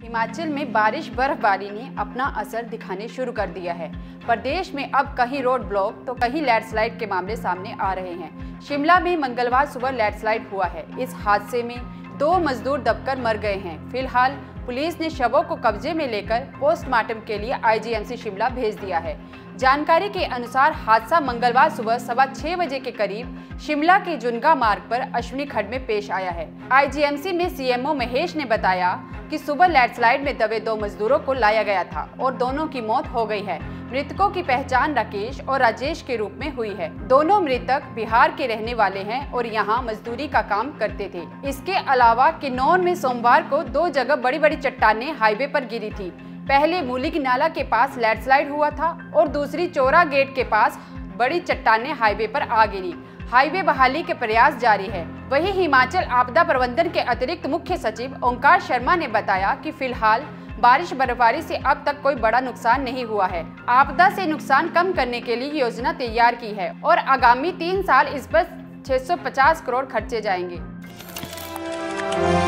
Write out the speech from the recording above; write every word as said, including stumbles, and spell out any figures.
हिमाचल में बारिश बर्फबारी ने अपना असर दिखाने शुरू कर दिया है। प्रदेश में अब कहीं रोड ब्लॉक तो कहीं लैंडस्लाइड के मामले सामने आ रहे हैं। शिमला में मंगलवार सुबह लैंडस्लाइड हुआ है। इस हादसे में दो मजदूर दबकर मर गए हैं। फिलहाल पुलिस ने शवों को कब्जे में लेकर पोस्टमार्टम के लिए आईजीएमसी शिमला भेज दिया है। जानकारी के अनुसार हादसा मंगलवार सुबह सवा छह बजे के करीब शिमला के जुनगा मार्ग पर अश्विनी खड्ड में पेश आया है। आईजीएमसी में सीएमओ महेश ने बताया कि सुबह लैंडस्लाइड में दबे दो मजदूरों को लाया गया था और दोनों की मौत हो गई है। मृतकों की पहचान राकेश और राजेश के रूप में हुई है। दोनों मृतक बिहार के रहने वाले हैं और यहाँ मजदूरी का काम करते थे। इसके अलावा किन्नौर में सोमवार को दो जगह बड़ी बड़ी चट्टानें हाईवे पर गिरी थी। पहले मूलिक नाला के पास लैंडस्लाइड हुआ था और दूसरी चोरा गेट के पास बड़ी चट्टानें हाईवे पर आ गिरी। हाईवे बहाली के प्रयास जारी है। वहीं हिमाचल आपदा प्रबंधन के अतिरिक्त मुख्य सचिव ओंकार शर्मा ने बताया कि फिलहाल बारिश बर्फबारी से अब तक कोई बड़ा नुकसान नहीं हुआ है। आपदा से नुकसान कम करने के लिए योजना तैयार की है और आगामी तीन साल इस पर छह सौ पचास करोड़ खर्चे जाएंगे।